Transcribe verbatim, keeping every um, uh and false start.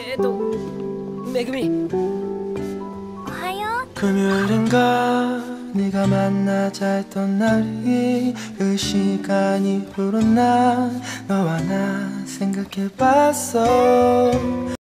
えっとめぐみおはよう。 금요일인가 네가 만나자 했던 날이 그 시간이 후로 난 너와 나 생각해봤어.